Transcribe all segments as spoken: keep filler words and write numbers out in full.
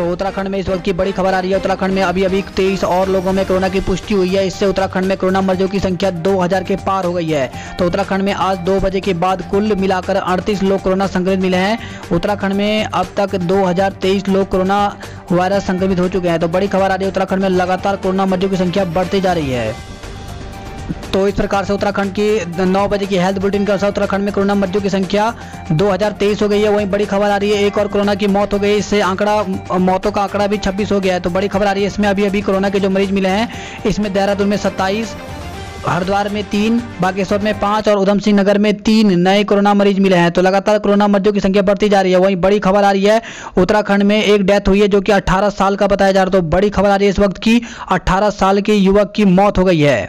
तो उत्तराखंड में इस वक्त की बड़ी खबर आ रही है। उत्तराखंड में अभी अभी तेईस और लोगों में कोरोना की पुष्टि हुई है। इससे उत्तराखंड में कोरोना मरीजों की संख्या दो हज़ार के पार हो गई है। तो उत्तराखंड में आज दो बजे के बाद कुल मिलाकर अड़तीस लोग कोरोना संक्रमित मिले हैं। उत्तराखंड में अब तक दो हज़ार तेईस लोग कोरोना वायरस संक्रमित हो चुके हैं। तो बड़ी खबर आ रही है, उत्तराखंड में लगातार कोरोना मरीजों की संख्या बढ़ती जा रही है। तो इस प्रकार से उत्तराखंड की नौ बजे की हेल्थ बुलेटिन के अनुसार उत्तराखंड में कोरोना मरीजों की संख्या दो हज़ार तेईस हो गई है। वहीं बड़ी खबर आ रही है, एक और कोरोना की मौत हो गई। इससे आंकड़ा मौतों का आंकड़ा भी छब्बीस हो गया है। तो बड़ी खबर आ रही है, इसमें अभी अभी कोरोना के जो मरीज मिले हैं, इसमें देहरादून में सत्ताईस, हरिद्वार में तीन, बागेश्वर में पाँच और उधम सिंह नगर में तीन नए कोरोना मरीज मिले हैं। तो लगातार कोरोना मरीजों की संख्या बढ़ती जा रही है। वहीं बड़ी खबर आ रही है, उत्तराखंड में एक डेथ हुई है जो कि अठारह साल का बताया जा रहा है। तो बड़ी खबर आ रही है इस वक्त की, अठारह साल के युवक की मौत हो गई है।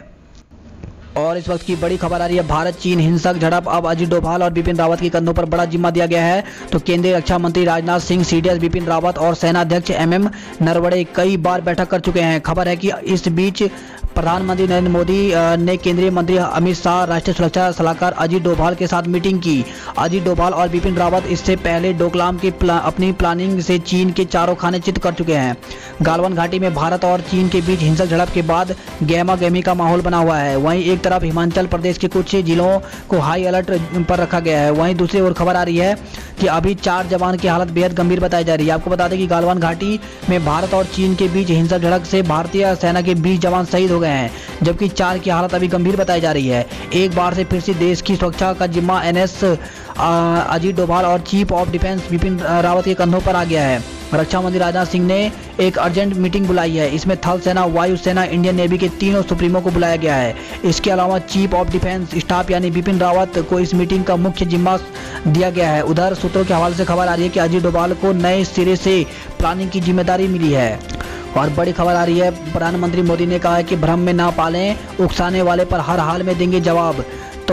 और इस वक्त की बड़ी खबर आ रही है, भारत चीन हिंसक झड़प, अब अजीत डोभाल और बिपिन रावत के कंधों पर बड़ा जिम्मा दिया गया है। तो केंद्रीय रक्षा मंत्री राजनाथ सिंह, सीडीएस बिपिन रावत और सेना अध्यक्ष एमएम नरवणे कई बार बैठक कर चुके हैं। खबर है कि इस बीच प्रधानमंत्री नरेंद्र मोदी ने केंद्रीय मंत्री अमित शाह, राष्ट्रीय सुरक्षा सलाहकार अजीत डोभाल के साथ मीटिंग की। अजीत डोभाल और बिपिन रावत इससे पहले डोकलाम की प्ला, अपनी प्लानिंग से चीन के चारों खाने चित कर चुके हैं। गालवन घाटी में भारत और चीन के बीच हिंसक झड़प के बाद गहमा गहमी का माहौल बना हुआ है। वहीं एक तरफ हिमाचल प्रदेश के कुछ जिलों को हाई अलर्ट पर रखा गया है। वहीं दूसरी ओर खबर आ रही है कि अभी चार जवान की हालत बेहद गंभीर बताई जा रही है। आपको बता दें कि गालवन घाटी में भारत और चीन के बीच हिंसक झड़प से भारतीय सेना के बीस जवान शहीद हो गए हैं, जबकि चार की हालत अभी गंभीर बताई जा रही है। एक बार से फिर से देश की सुरक्षा का जिम्मा एनएस अजीत डोभाल और chief of defence Bipin Rawat के कंधों पर आ गया है। रक्षा मंत्री राजनाथ सिंह ने एक अर्जेंट मीटिंग बुलाई है। इसमें थल सेना, वायु सेना, इंडियन नेवी के तीनों सुप्रीमो को बुलाया गया है। इसके अलावा चीफ ऑफ डिफेंस स्टाफ यानी बिपिन रावत को इस मीटिंग का मुख्य जिम्मा दिया गया है। उधर सूत्रों के हवाले से खबर आ रही है कि अजीत डोभाल को नए सिरे से प्लानिंग की जिम्मेदारी मिली है। और बड़ी खबर आ रही है, प्रधानमंत्री मोदी ने कहा है कि भ्रम में ना पालें, उकसाने वाले पर हर हाल में देंगे जवाब। तो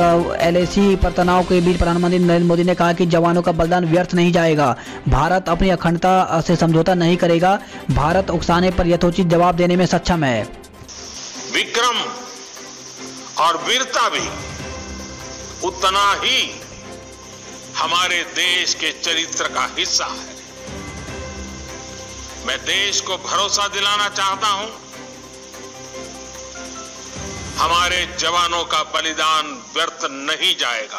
एलएसी पर तनाव के बीच प्रधानमंत्री नरेंद्र मोदी ने कहा कि जवानों का बलिदान व्यर्थ नहीं जाएगा। भारत अपनी अखंडता से समझौता नहीं करेगा। भारत उकसाने पर यथोचित जवाब देने में सक्षम है। विक्रम और वीरता भी उतना ही हमारे देश के चरित्र का हिस्सा है। मैं देश को भरोसा दिलाना चाहता हूं, हमारे जवानों का बलिदान व्यर्थ नहीं जाएगा।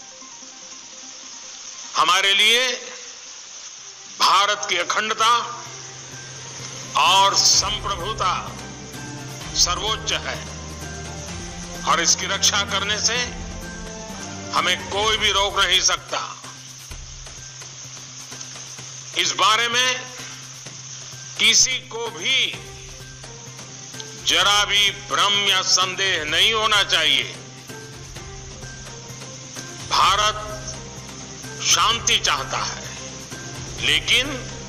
हमारे लिए भारत की अखंडता और संप्रभुता सर्वोच्च है और इसकी रक्षा करने से हमें कोई भी रोक नहीं सकता। इस बारे में किसी को भी जरा भी भ्रम या संदेह नहीं होना चाहिए। भारत शांति चाहता है, लेकिन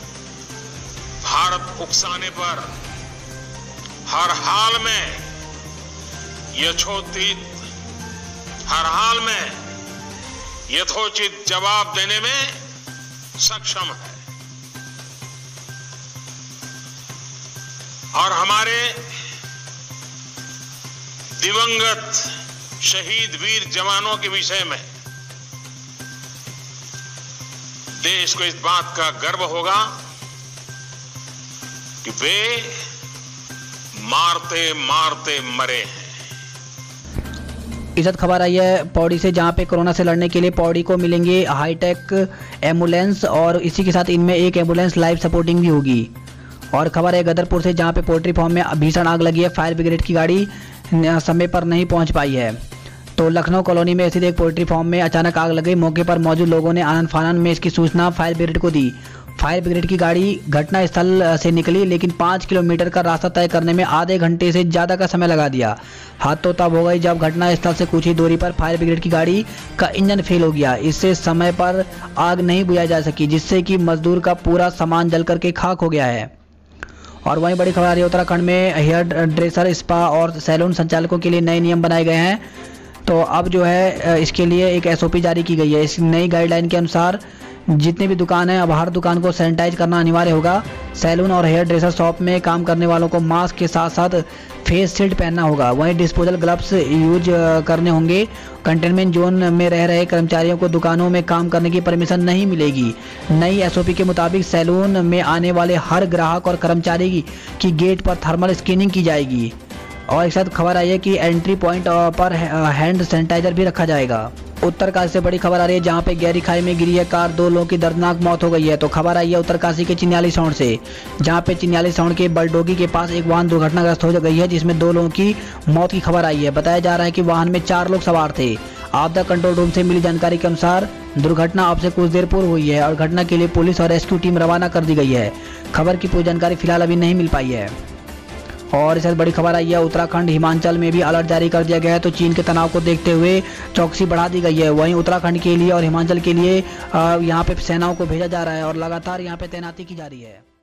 भारत उकसाने पर हर हाल में यथोचित हर हाल में यथोचित जवाब देने में सक्षम है। और हमारे दिवंगत शहीद वीर जवानों के विषय में देश को इस बात का गर्व होगा कि वे मारते मारते मरे हैं। इज्जत खबर आई है पौड़ी से, जहां पे कोरोना से लड़ने के लिए पौड़ी को मिलेंगे हाईटेक एम्बुलेंस और इसी के साथ इनमें एक एम्बुलेंस लाइफ सपोर्टिंग भी होगी। और खबर है गदरपुर से, जहां पे पोल्ट्री फार्म में भीषण आग लगी है। फायर ब्रिगेड की गाड़ी समय पर नहीं पहुंच पाई है। तो लखनऊ कॉलोनी में स्थित एक पोल्ट्री फार्म में अचानक आग लग गई। मौके पर मौजूद लोगों ने आनन फानन में इसकी सूचना फायर ब्रिगेड को दी। फायर ब्रिगेड की गाड़ी घटनास्थल से निकली, लेकिन पाँच किलोमीटर का रास्ता तय करने में आधे घंटे से ज़्यादा का समय लगा दिया। हाथ तो तब हो गई जब घटनास्थल से कुछ ही दूरी पर फायर ब्रिगेड की गाड़ी का इंजन फेल हो गया। इससे समय पर आग नहीं बुझाई जा सकी, जिससे कि मजदूर का पूरा सामान जल करके खाक हो गया है। और वहीं बड़ी खबर आ रही है, उत्तराखंड में हेयर ड्रेसर, स्पा और सैलून संचालकों के लिए नए नियम बनाए गए हैं। तो अब जो है इसके लिए एक एसओपी जारी की गई है। इस नई गाइडलाइन के अनुसार जितनी भी दुकान है अब हर दुकान को सैनिटाइज करना अनिवार्य होगा। सैलून और हेयर ड्रेसर शॉप में काम करने वालों को मास्क के साथ साथ फेस शील्ड पहनना होगा। वहीं डिस्पोजल ग्लव्स यूज करने होंगे। कंटेनमेंट जोन में रह रहे कर्मचारियों को दुकानों में काम करने की परमिशन नहीं मिलेगी। नई एसओपी के मुताबिक सैलून में आने वाले हर ग्राहक और कर्मचारी की, की गेट पर थर्मल स्क्रीनिंग की जाएगी। और एक साथ खबर आई है कि एंट्री पॉइंट पर हैंड सैनिटाइजर भी रखा जाएगा। उत्तरकाशी से बड़ी खबर आ रही है, जहां पे गहरी खाई में गिरी है कार, दो लोगों की दर्दनाक मौत हो गई है। तो खबर आई है उत्तरकाशी के चिन्याली सौंड से, जहां पे चिन्याली सौंड के बलडोगी के पास एक वाहन दुर्घटनाग्रस्त हो गई है, जिसमें दो लोगों की मौत की खबर आई है। बताया जा रहा है कि वाहन में चार लोग सवार थे। आपदा कंट्रोल रूम से मिली जानकारी के अनुसार दुर्घटना अब से कुछ देर पूर्व हुई है और घटना के लिए पुलिस और रेस्क्यू टीम रवाना कर दी गई है। खबर की पूरी जानकारी फिलहाल अभी नहीं मिल पाई है। और इससे बड़ी खबर आई है, उत्तराखंड हिमाचल में भी अलर्ट जारी कर दिया गया है। तो चीन के तनाव को देखते हुए चौकसी बढ़ा दी गई है। वहीं उत्तराखंड के लिए और हिमाचल के लिए यहाँ पे सेनाओं को भेजा जा रहा है और लगातार यहाँ पे तैनाती की जा रही है।